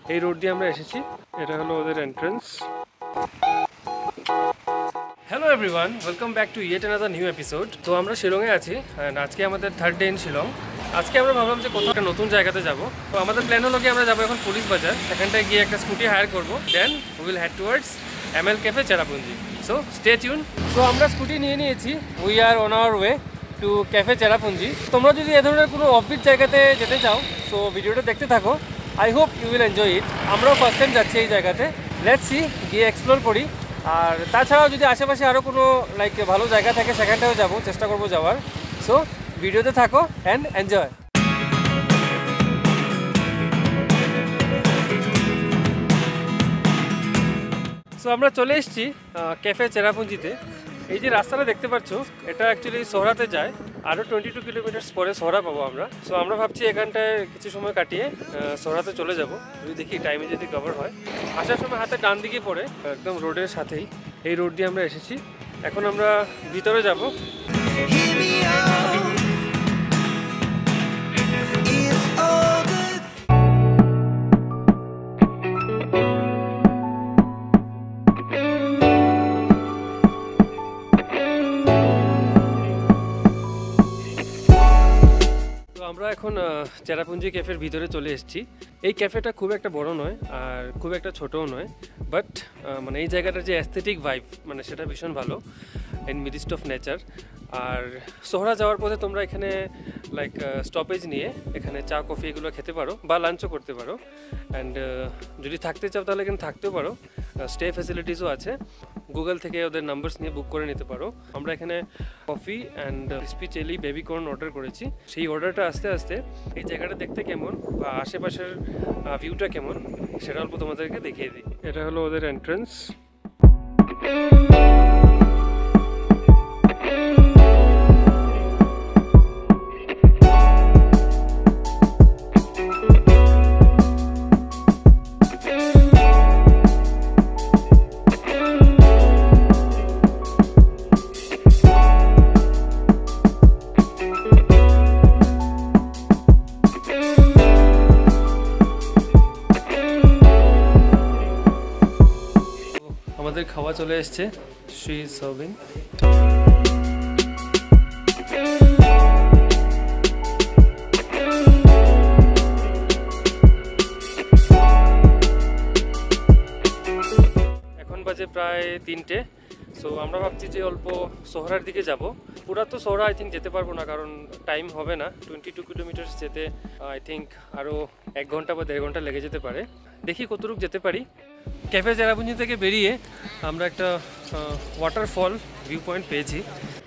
এই রোড দিয়ে আমরা এসেছি, এটা হলো ওদের entrance. Hello everyone, welcome back to yet another new episode. তো আমরা শিলংয়ে আছি অ্যান্ড আজকে আমাদের থার্ড ডে ইন শিলং। আজকে আমরা ভাবলাম যে কোথাও একটা নতুন জায়গাতে যাব। তো আমাদের প্ল্যান হলো কি আমরা যাবো এখন পুলিশ বাজার, সেখানটায় গিয়ে একটা স্কুটি হায়ার করবো, then we will head towards ML cafe Cherrapunji. So stay tune. তো আমরা স্কুটি নিয়ে নিয়েছি, we are on our way to cafe Cherrapunji. তোমরা যদি এ ধরনের কোনো অফবিট জায়গাতে যেতে চাও সো ভিডিওটা দেখতে থাকো, I hope you will enjoy it. আমরাও ফার্স্ট টাইম যাচ্ছি এই জায়গাতে, লেটস সি, গিয়ে এক্সপ্লোর করি। আর তাছাড়াও যদি আশেপাশে আরও কোনো লাইক ভালো জায়গা থাকে সেখানটাও যাবো, চেষ্টা করবো যাওয়ার। সো ভিডিওতে থাকো অ্যান্ড এনজয়। সো আমরা চলে এসেছি ক্যাফে চেরাপুঞ্জিতে। এই যে রাস্তাটা দেখতে পাচ্ছ, এটা অ্যাকচুয়ালি সোহরাতে যায়, আরও 22 কিলোমিটার্স পরে সোহরা পাবো আমরা। সো আমরা ভাবছি এখানটায় কিছু সময় কাটিয়ে সোহরাতে চলে যাব, যদি দেখি টাইমে যদি কভার হয়। আসার সময় হাতে ডান দিকে পড়ে, একদম রোডের সাথেই, এই রোড দিয়ে আমরা এসেছি। এখন আমরা ভিতরে যাব। আমরা এখন চেরাপুঞ্জি ক্যাফের ভিতরে চলে এসেছি। এই ক্যাফেটা খুব একটা বড় নয় আর খুব একটা ছোটও নয়, বাট মানে এই জায়গাটার যে অ্যাস্থেটিক ভাইব মানে সেটা ভীষণ ভালো, ইন মিডিস্ট অফ নেচার। আর সোহরা যাওয়ার পথে তোমরা এখানে লাইক স্টপেজ নিয়ে এখানে চা কফি এগুলো খেতে পারো বা লাঞ্চও করতে পারো। অ্যান্ড যদি থাকতে চাও তাহলে এখানে থাকতেও পারো, স্টে ফ্যাসিলিটিসও আছে। গুগল থেকে ওদের নাম্বারস নিয়ে বুক করে নিতে পারো। আমরা এখানে coffee and crispy chilli baby corn order করেছি। সেই অর্ডারটা আস্তে আস্তে এই জায়গাটা দেখতে কেমন বা আশেপাশের ভিউটা কেমন সেটা অল্প তোমাদেরকে দেখিয়ে দিই। এটা হলো ওদের এন্ট্রান্স। আমাদের খাওয়া চলে এসছে, শি ইজ সার্ভিং। এখন বাজে প্রায় 3টে। সো আমরা ভাবছি যে অল্প সোহরার দিকে যাব। পুরা তো সোহরা আই থিঙ্ক যেতে পারবো না, কারণ টাইম হবে না। 22 কিলোমিটার্স যেতে আই থিঙ্ক আরও 1 ঘন্টা বা 1.5 ঘন্টা লেগে যেতে পারে। দেখি কতটুকু যেতে পারি। ক্যাফে চেরাপুঞ্জি থেকে বেরিয়ে আমরা একটা ওয়াটারফল ভিউ পয়েন্ট পেয়েছি,